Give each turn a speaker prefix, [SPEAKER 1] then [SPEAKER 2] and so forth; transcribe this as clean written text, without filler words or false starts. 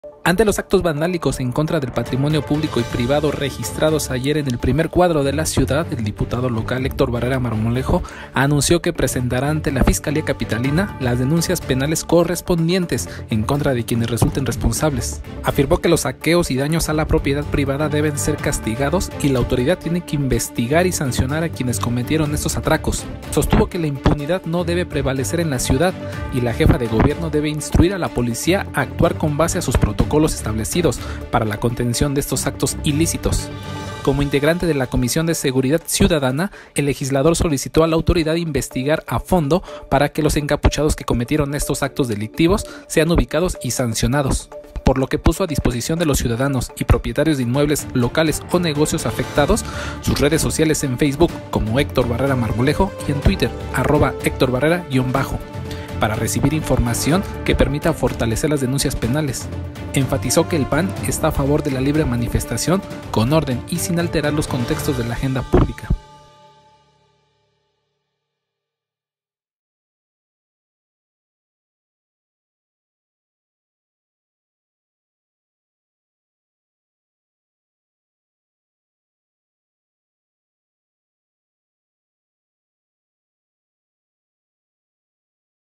[SPEAKER 1] Ante los actos vandálicos en contra del patrimonio público y privado registrados ayer en el primer cuadro de la ciudad, el diputado local Héctor Barrera Marmolejo anunció que presentará ante la Fiscalía Capitalina las denuncias penales correspondientes en contra de quienes resulten responsables. Afirmó que los saqueos y daños a la propiedad privada deben ser castigados y la autoridad tiene que investigar y sancionar a quienes cometieron estos atracos. Sostuvo que la impunidad no debe prevalecer en la ciudad y la jefa de gobierno debe instruir a la policía a actuar con base a sus protocolos establecidos para la contención de estos actos ilícitos. Como integrante de la Comisión de Seguridad Ciudadana, el legislador solicitó a la autoridad investigar a fondo para que los encapuchados que cometieron estos actos delictivos sean ubicados y sancionados, por lo que puso a disposición de los ciudadanos y propietarios de inmuebles locales o negocios afectados sus redes sociales en Facebook como Héctor Barrera Marmolejo y en Twitter @Héctor Barrera_ para recibir información que permita fortalecer las denuncias penales. Enfatizó que el PAN está a favor de la libre manifestación con orden y sin alterar los contextos de la agenda pública.